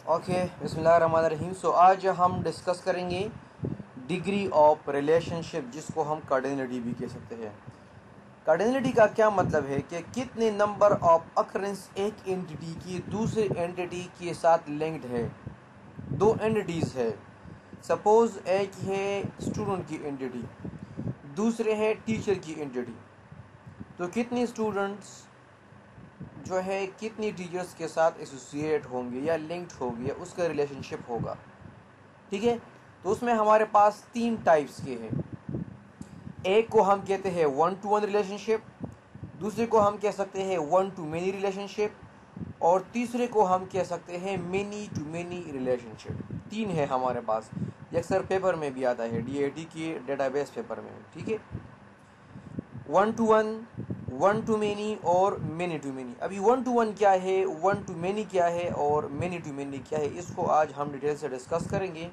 Okay, बिस्मिल्लाहिर्रहमानिर्रहीम। सो आज हम डिस्कस करेंगे डिग्री ऑफ रिलेशनशिप, जिसको हम कार्डिनलिटी भी कह सकते हैं। कार्डिनलिटी का क्या मतलब है कि कितने नंबर ऑफ अकरेंस एक एंटिटी की दूसरे एंटिटी के साथ लिंक्ड है। दो एंटिटीज़ है, सपोज एक है स्टूडेंट की एंटिटी, दूसरे है टीचर की एंटिटी। तो कितने स्टूडेंट्स जो है कितनी टीचर्स के साथ एसोसिएट होंगे या लिंक्ड होंगे या उसका रिलेशनशिप होगा। ठीक है, तो उसमें हमारे पास तीन टाइप्स के हैं। एक को हम कहते हैं वन टू वन रिलेशनशिप, दूसरे को हम कह सकते हैं वन टू मेनी रिलेशनशिप, और तीसरे को हम कह सकते हैं मेनी टू मेनी रिलेशनशिप। तीन है हमारे पास, ये अक्सर पेपर में भी आता है, डीएटी के डेटाबेस पेपर में। ठीक है, one to one to many और मेनी टू मेनी। अभी वन टू वन क्या है, वन टू मेनी क्या है और मेनी टू मेनी क्या है, इसको आज हम डिटेल से डिस्कस करेंगे।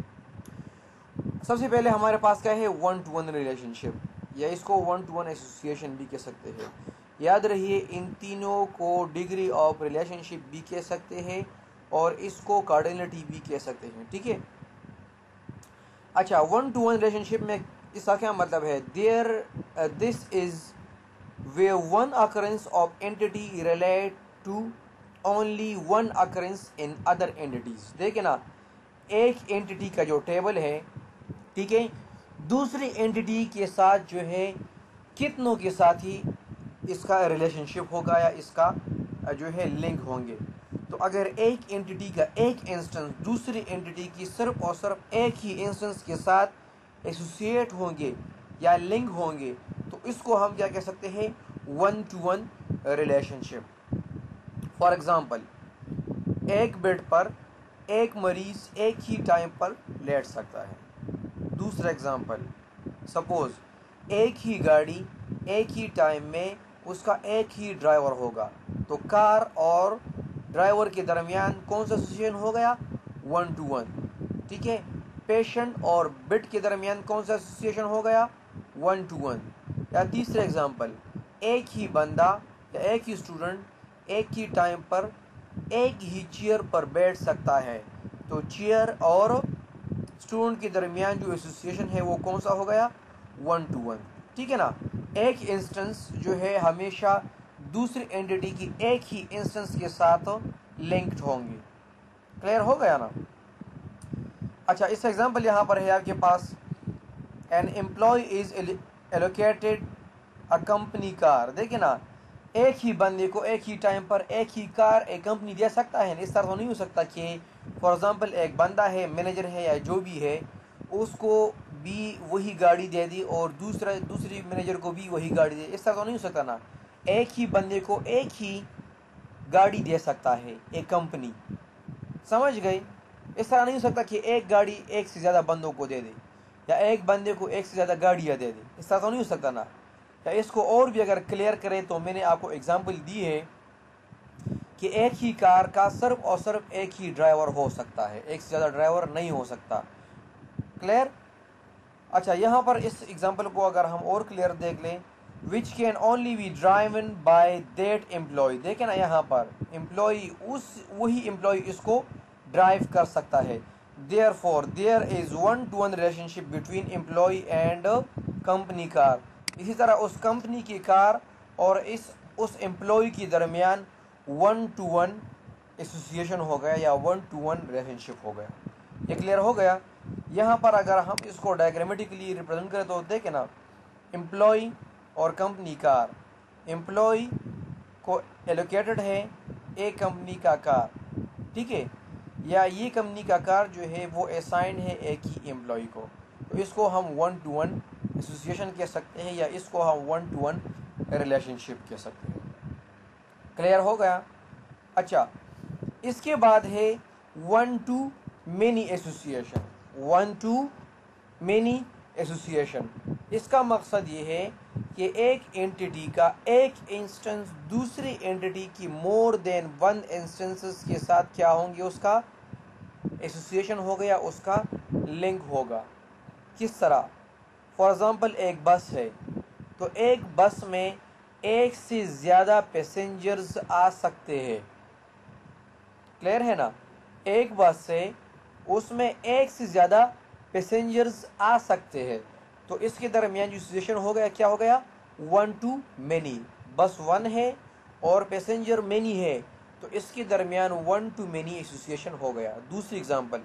सबसे पहले हमारे पास क्या है, वन टू वन रिलेशनशिप, या इसको वन टू वन एसोसिएशन भी कह सकते हैं। याद रहिए, इन तीनों को डिग्री ऑफ रिलेशनशिप भी कह सकते हैं और इसको कार्डिनलिटी भी कह सकते हैं। ठीक है, अच्छा, वन टू वन रिलेशनशिप में इसका क्या मतलब है, this is where one occurrence of entity relate to only one occurrence in other entities। देखिए ना, एक एंटिटी का जो टेबल है, ठीक है, दूसरी एंटिटी के साथ जो है कितनों के साथ ही इसका रिलेशनशिप होगा या इसका जो है लिंक होंगे। तो अगर एक एंटिटी का एक इंस्टेंस दूसरी एंटिटी की सिर्फ और सिर्फ एक ही इंस्टेंस के साथ एसोसिएट होंगे या लिंक होंगे, तो इसको हम क्या कह सकते हैं, one to one relationship. For example, एक बेड पर एक मरीज एक ही टाइम पर लेट सकता है। दूसरा एग्जांपल, सपोज एक ही गाड़ी एक ही टाइम में उसका एक ही ड्राइवर होगा, तो कार और ड्राइवर के दरमियान कौन सा एसोसिएशन हो गया, वन टू वन। ठीक है, पेशेंट और बेड के दरमियान कौन सा एसोसिएशन हो गया, वन टू वन। या तीसरा एग्जांपल, एक ही बंदा या एक ही स्टूडेंट एक ही टाइम पर एक ही चेयर पर बैठ सकता है, तो चेयर और स्टूडेंट के दरमियान जो एसोसिएशन है वो कौन सा हो गया, वन टू वन। ठीक है ना, एक इंस्टेंस जो है हमेशा दूसरी एंटिटी की एक ही इंस्टेंस के साथ लिंक्ड होंगे। क्लियर हो गया ना। अच्छा, इस एग्जांपल यहाँ पर है आपके पास, an employee is allocated a company car. देखिए ना, एक ही बंदे को एक ही टाइम पर एक ही कार एक कंपनी दे सकता है। इस तरह तो नहीं हो सकता कि फॉर एग्जांपल एक बंदा है, मैनेजर है या जो भी है, उसको भी वही गाड़ी दे दी और दूसरी मैनेजर को भी वही गाड़ी दे। इस तरह तो नहीं हो सकता ना, एक ही बंदे को एक ही गाड़ी दे सकता है एक कंपनी। समझ गए, इस तरह नहीं हो सकता कि एक गाड़ी एक से ज़्यादा बंदों को दे दे या एक बंदे को एक से ज़्यादा गाड़ियाँ दे दे। इस तरह तो नहीं हो सकता ना। या इसको और भी अगर क्लियर करें तो मैंने आपको एग्जांपल दी है कि एक ही कार का सिर्फ और सिर्फ एक ही ड्राइवर हो सकता है, एक से ज़्यादा ड्राइवर नहीं हो सकता। क्लियर। अच्छा, यहाँ पर इस एग्जांपल को अगर हम और क्लियर देख लें, which can only be driven by that employee. देखें ना, यहाँ पर एम्प्लॉय वही एम्प्लॉय इसको ड्राइव कर सकता है। Therefore there is one to one relationship between employee and company car. इसी तरह उस कंपनी की कार और उस एम्प्लॉय के दरमियान वन टू वन एसोसिएशन हो गया या वन टू वन रिलेशनशिप हो गया। ये क्लियर हो गया। यहाँ पर अगर हम इसको डायग्रामेटिकली रिप्रेजेंट करें तो देखें ना, एम्प्लॉय और कंपनी कार, एम्प्लॉय को एलोकेटेड है एक कंपनी का कार, ठीक है, या ये कंपनी का कार जो है वो असाइंड है एक ही एम्प्लॉय को, तो इसको हम वन टू वन एसोसिएशन कह सकते हैं या इसको हम वन टू वन रिलेशनशिप कह सकते हैं। क्लियर हो गया। अच्छा, इसके बाद है one to many association. One to many association, इसका मकसद ये है कि एक एंटिटी का एक इंस्टेंस दूसरी एंटिटी की मोर देन वन इंस्टेंसेस के साथ क्या होंगे, उसका एसोसिएशन होगा या उसका लिंक होगा। किस तरह, फॉर एग्जांपल एक बस है, तो एक बस में एक से ज़्यादा पैसेंजर्स आ सकते हैं। क्लियर है ना, एक बस से उसमें एक से ज़्यादा पैसेंजर्स आ सकते हैं, तो इसके दरमियान जो सिचुएशन हो गया क्या हो गया, one to many. Bus one है और पैसेंजर मैनी है, तो इसके दरमियान वन टू मैनी एसोसिएशन हो गया। दूसरी एग्जांपल,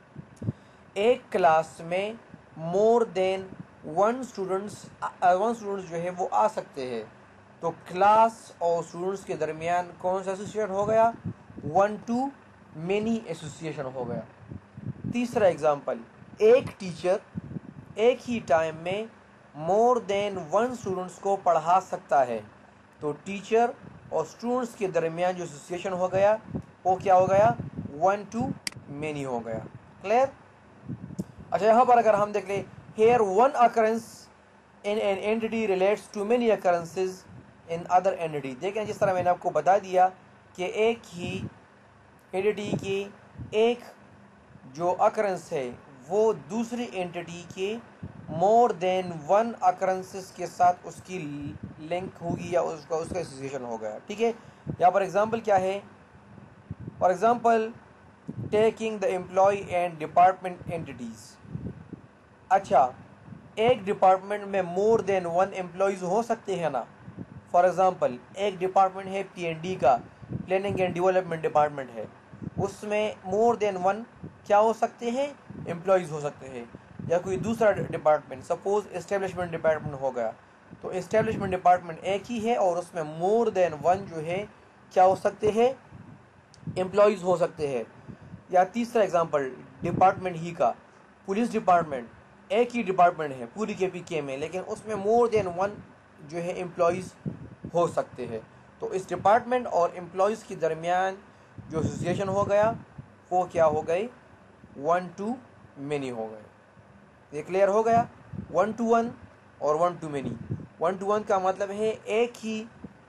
एक क्लास में मोर देन वन स्टूडेंट्स जो है वो आ सकते हैं, तो क्लास और स्टूडेंट्स के दरमियान कौन सा एसोसिएशन हो गया, वन टू मैनी एसोसिएशन हो गया। तीसरा एग्जांपल, एक टीचर एक ही टाइम में मोर देन वन स्टूडेंट्स को पढ़ा सकता है, तो टीचर और स्टूडेंट्स के दरमियान जो एसोसिएशन हो गया वो क्या हो गया, वन टू मैनी हो गया। क्लियर। अच्छा, यहाँ पर अगर हम देख लें, here one occurrence in an entity relates to many occurrences in other entity. देखें, जिस तरह मैंने आपको बता दिया कि एक ही एंटिटी की एक जो अकरेंस है वो दूसरी एंटिटी के मोर देन वन अकरेंसेस के साथ उसकी लिंक होगी या उसका एसोसिएशन हो गया। ठीक है, यहाँ पर एग्जांपल क्या है, for example taking the employee and department entities. अच्छा, एक डिपार्टमेंट में मोर देन वन एम्प्लॉयज़ हो सकते हैं ना। फॉर एग्जांपल एक डिपार्टमेंट है P&D का, प्लानिंग एंड डेवलपमेंट डिपार्टमेंट है, उसमें मोर देन वन क्या हो सकते हैं, एम्प्लॉयज़ हो सकते हैं। या कोई दूसरा डिपार्टमेंट, सपोज एस्टेब्लिशमेंट डिपार्टमेंट हो गया, तो एस्टेब्लिशमेंट डिपार्टमेंट एक ही है और उसमें मोर देन वन जो है क्या हो सकते हैं, एम्प्लॉयज़ हो सकते हैं। या तीसरा एग्जांपल डिपार्टमेंट ही का, पुलिस डिपार्टमेंट एक ही डिपार्टमेंट है पूरी KPK में, लेकिन उसमें मोर देन वन जो है एम्प्लॉयज़ हो सकते हैं, तो इस डिपार्टमेंट और एम्प्लॉयज़ के दरमियान जो एसोसिएशन हो गया वो क्या हो गई, वन टू मैनी हो गए। ये क्लियर हो गया, वन टू वन और one to many. One to one का मतलब है एक ही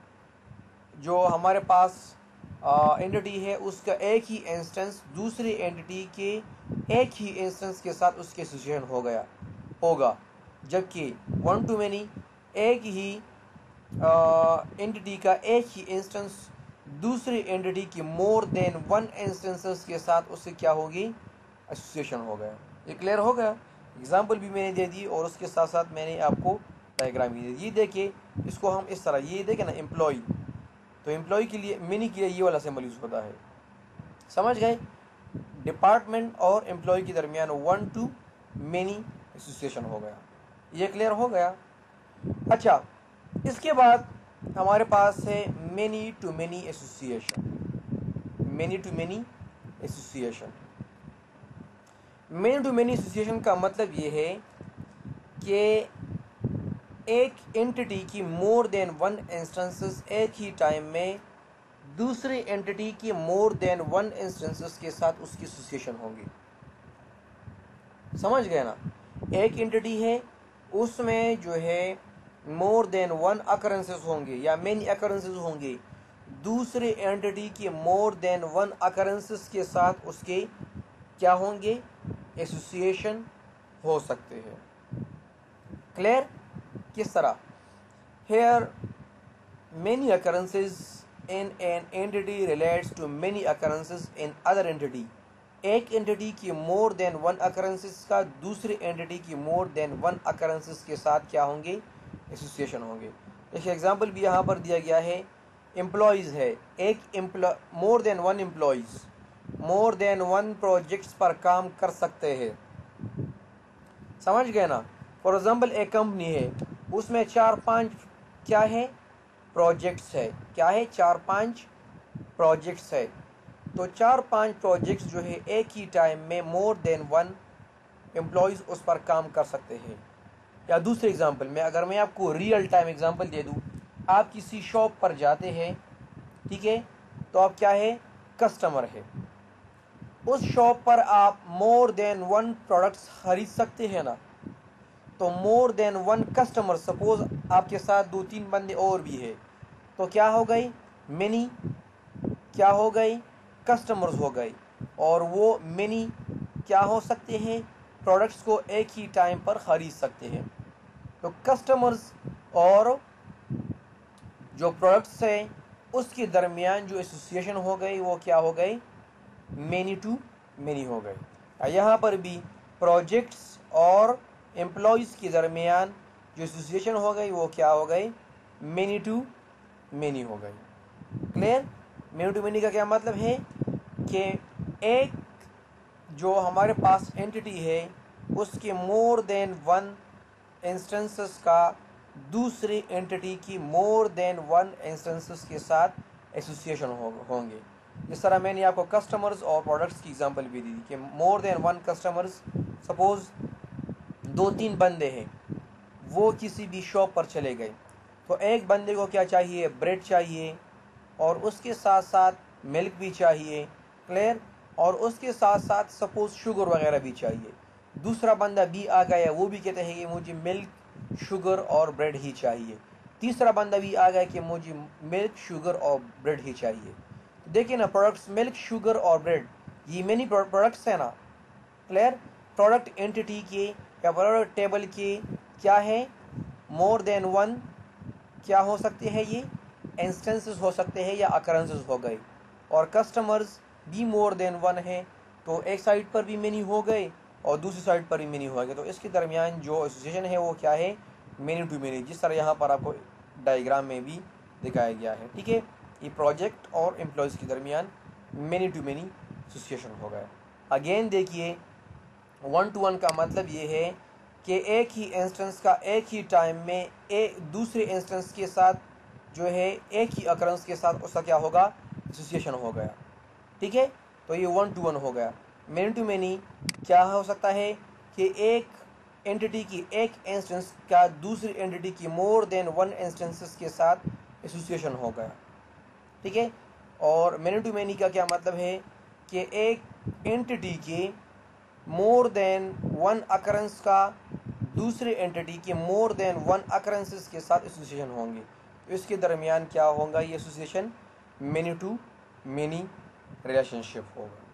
जो हमारे पास एंटिटी है उसका एक ही इंस्टेंस दूसरी एंटिटी के एक ही इंस्टेंस के साथ उसके एसोसिएशन हो गया होगा, जबकि वन टू मैनी एक ही एंटिटी का एक ही इंस्टेंस दूसरी एंटिटी की मोर देन वन इंस्टेंसेस के साथ उससे क्या होगी, एसोसिएशन हो गया। ये क्लियर हो गया। एग्जाम्पल भी मैंने दे दी और उसके साथ साथ मैंने आपको डायग्राम भी दे दी। ये देखिए, इसको हम इस तरह, ये देखें ना एम्प्लॉय, तो एम्प्लॉय के लिए मैनी के लिए ये वाला सिंबल यूज़ होता है। समझ गए, डिपार्टमेंट और एम्प्लॉय के दरमियान वन टू मैनी एसोसिएशन हो गया। ये क्लियर हो गया। अच्छा, इसके बाद हमारे पास है many to many association. Many to many association, many to many association का मतलब ये है कि एक एंटिटी की मोर देन वन इंस्टेंसेस एक ही टाइम में दूसरी एंटिटी की मोर देन वन इंस्टेंसेस के साथ उसकी एसोसिएशन होगी। समझ गए ना, एक एंटिटी है उसमें जो है मोर देन वन अकरेंसेस होंगे या मेनी अकरेंसेस होंगे, दूसरे एंटिटी की मोर देन वन अकरेंसेस के साथ उसके क्या होंगे, एसोसिएशन हो सकते हैं। क्लियर। किस तरह, here many occurrences in an entity relates to many occurrences in other entity. एक एंटिटी की मोर देन वन अकरेंसेस का दूसरी एंटिटी की मोर देन वन अकरेंसेस के साथ क्या होंगे, एसोसिएशन होंगे। एक एग्जांपल भी यहाँ पर दिया गया है, एम्प्लॉयज़ है, एक more than one employees more than one projects पर काम कर सकते हैं। समझ गए ना। फॉर एग्जांपल एक कंपनी है, उसमें 4-5 क्या है, प्रोजेक्ट्स है, क्या है, 4-5 प्रोजेक्ट्स है, तो 4-5 प्रोजेक्ट्स जो है एक ही टाइम में मोर देन वन एम्प्लॉयज़ उस पर काम कर सकते हैं। या दूसरे एग्जांपल में अगर मैं आपको रियल टाइम एग्जांपल दे दूं, आप किसी शॉप पर जाते हैं, ठीक है, तो आप क्या है, कस्टमर है, उस शॉप पर आप मोर देन वन प्रोडक्ट्स खरीद सकते हैं ना, तो more than one customer, suppose आपके साथ 2-3 बंदे और भी है, तो क्या हो गई, मेनी क्या हो गई, कस्टमर्स हो गई, और वो मेनी क्या हो सकते हैं, प्रोडक्ट्स को एक ही टाइम पर ख़रीद सकते हैं। तो कस्टमर्स और जो प्रोडक्ट्स हैं उसके दरमियान जो एसोसिएशन हो गई वो क्या हो गई, मेनी टू मेनी हो गए। यहाँ पर भी प्रोजेक्ट्स और एम्प्लॉयज़ के दरमियान जो एसोसिएशन हो गई वो क्या हो गई, मेनी टू मेनी हो गई। क्लियर। मेनी टू मेनी का क्या मतलब है कि एक जो हमारे पास एंटिटी है उसके मोर देन वन इंस्टेंसेस का दूसरी एंटिटी की मोर देन वन इंस्टेंसेस के साथ एसोसिएशन होंगे। जिस तरह मैंने आपको कस्टमर्स और प्रोडक्ट्स की एग्जांपल भी दी कि more than one customers, suppose 2-3 बंदे हैं, वो किसी भी शॉप पर चले गए, तो एक बंदे को क्या चाहिए, ब्रेड चाहिए और उसके साथ साथ मिल्क भी चाहिए। क्लियर। और उसके साथ साथ सपोज शुगर वगैरह भी चाहिए। दूसरा बंदा भी आ गया, वो भी कहते हैं कि मुझे मिल्क, शुगर और ब्रेड ही चाहिए। तीसरा बंदा भी आ गया कि मुझे मिल्क, शुगर और ब्रेड ही चाहिए। देखिए ना, प्रोडक्ट्स मिल्क, शुगर और ब्रेड, ये मेनी प्रोडक्ट्स हैं ना। क्लियर। प्रोडक्ट एंटिटी के या प्रोडक्ट टेबल के क्या है, मोर देन वन क्या हो सकते हैं, ये इंस्टेंसेस हो सकते हैं या अकरेंसेस हो गए। और कस्टमर्स भी मोर देन वन है, तो एक साइड पर भी मेनी हो गए और दूसरी साइड पर भी मेनी हो गए। तो इसके दरमियान जो एसोसिएशन है वो क्या है, मेनी टू मेनी, जिस तरह यहाँ पर आपको डायग्राम में भी दिखाया गया है। ठीक है, ये प्रोजेक्ट और एम्प्लॉयज़ के दरमियान मेनी टू मेनी एसोसिएशन हो गया। अगेन देखिए, 1 to 1 का मतलब ये है कि एक ही इंस्टेंस का एक ही टाइम में एक दूसरे इंस्टेंस के साथ जो है एक ही अकरेंस के साथ उसका क्या होगा, एसोसिएशन हो गया। ठीक है, तो ये 1 to 1 हो गया। मेनी टू मेनी क्या हो सकता है कि एक एंटिटी की एक इंस्टेंस का दूसरी एंटिटी की मोर देन वन इंस्टेंसेस के साथ एसोसिएशन हो गया। ठीक है। और मेनी टू मेनी का क्या मतलब है कि एक एंटिटी के मोर देन वन अकरेंस का दूसरे एंटिटी के मोर देन वन अकरेंसेस के साथ एसोसिएशन होंगे। तो इसके दरमियान क्या होगा, ये association many to many relationship होगा।